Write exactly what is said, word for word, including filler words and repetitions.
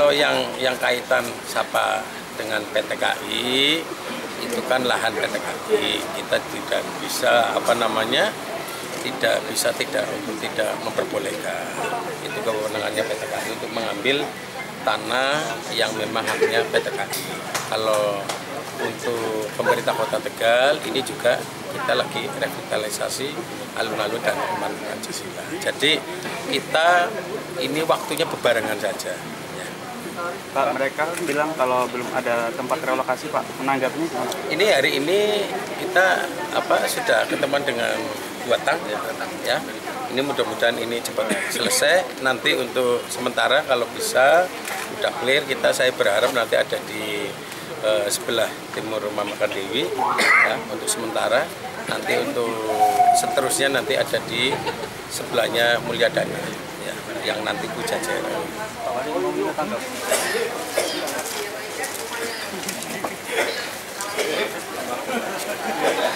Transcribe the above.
kalau yang yang kaitan Sapa dengan P T K I itu kan lahan P T K I, kita tidak bisa apa namanya tidak bisa tidak untuk tidak memperbolehkan, itu kewenangannya P T K I untuk mengambil tanah yang memang haknya P T K I. Kalau untuk pemerintah Kota Tegal ini juga kita lagi revitalisasi alun-alun dan taman Pancasila. Jadi kita ini waktunya bebarengan saja. Ya. Pak, mereka bilang kalau belum ada tempat relokasi, Pak, menanggapnya gimana? Ini hari ini kita apa sudah ketemuan dengan dua tang ya, ya. Ini mudah-mudahan ini cepat selesai. Nanti untuk sementara kalau bisa udah clear, kita saya berharap nanti ada di eh, sebelah timur Rumah Makan Dewi ya, untuk sementara. Nanti untuk seterusnya nanti ada di sebelahnya Mulyadana ya, yang nanti Pujajaran. Pak Wali mau minta tanggapan.